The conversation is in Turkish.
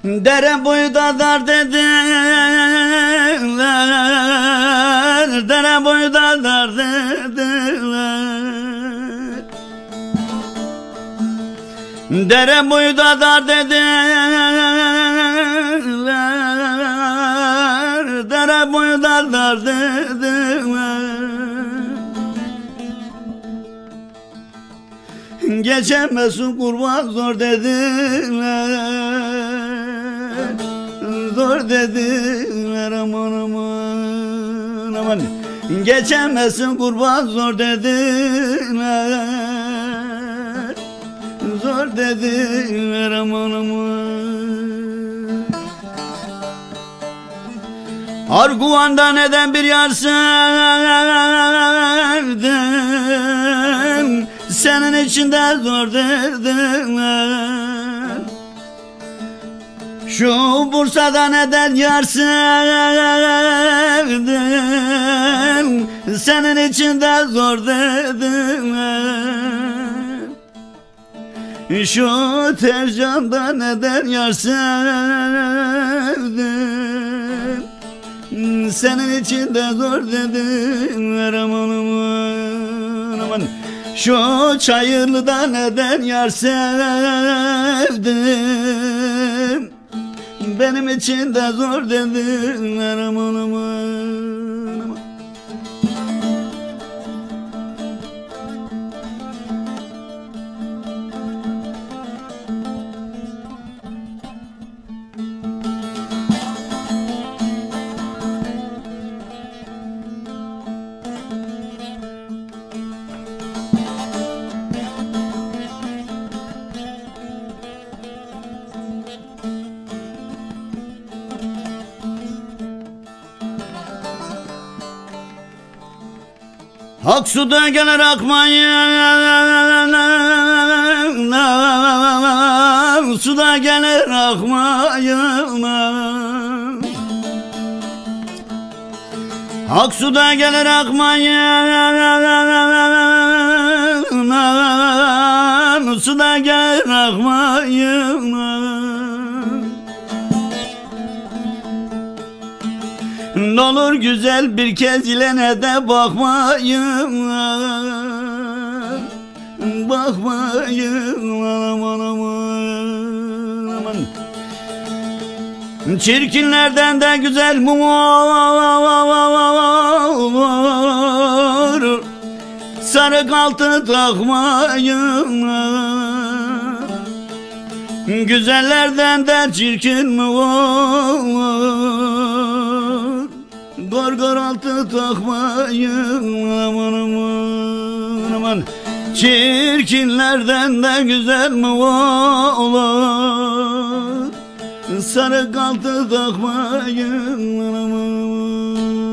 Dere boyu da dar dediler, dere boyu da dar dediler, dere boyu da dar dediler, dere boyu da dar dediler. Geçemezsin kurban zor dediler, zor dediler, aman aman aman. Geçemezsin kurban zor dediler, zor dediler, aman aman. Arguvan'da neden bir yar sevdim, senin içinde zor dediler. Şu Bursa'da neden yar sevdim, senin içinde zor dediler. Şu Tevcan'da neden yar sevdim, senin içinde zor dediler, aman aman aman. Şu Çayırlı'da neden yar sevdim, benim için de zor dediler, aman aman aman. Aksu'da gelir akmayın, suda gelir akmayın. Aksu'da gelir akmayın, suda gelir akmayın. N'olur güzel bir kez ilene de bakmayın, bakmayın, aman aman aman. Çirkinlerden de güzel mi olur, sarık altı takmayın. Güzellerden de çirkin mi olur, gorgor altı takmayın, aman aman aman. Çirkinlerden de güzel mi olur, sarık altı takmayın, aman aman.